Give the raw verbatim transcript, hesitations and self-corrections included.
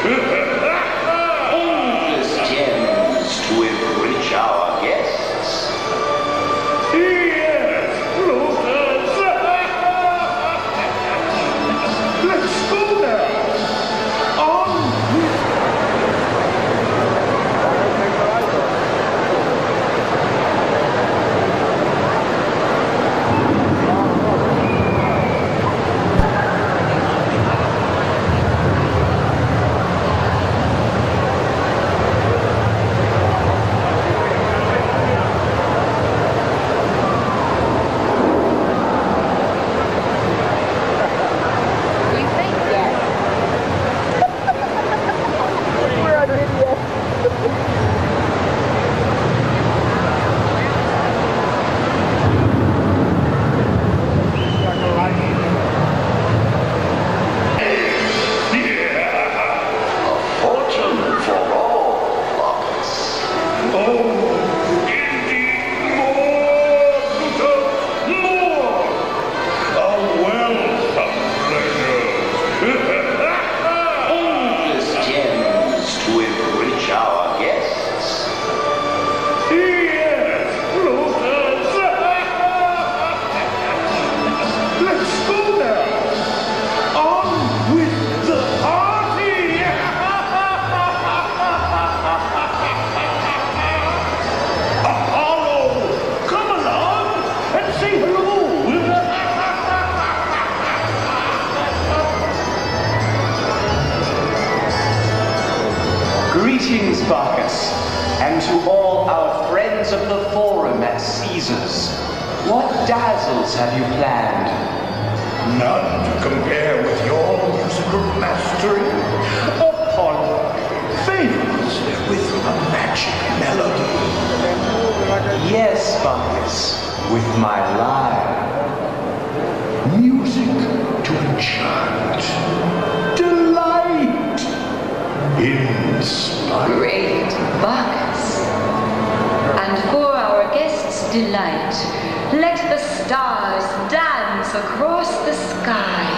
Endless gems to enrich our guests. Yes, Lucas. Let's go now. On with Greetings, Bacchus, and to all our friends of the forum at Ceasars. What dazzles have you planned? none to compare with your musical mastery. Apollo favors with a magic melody. Yes, Bacchus, with my lyre. Music to enchant, delight, inspire. Great Bacchus. And for our guests' delight, let the stars dance across the sky.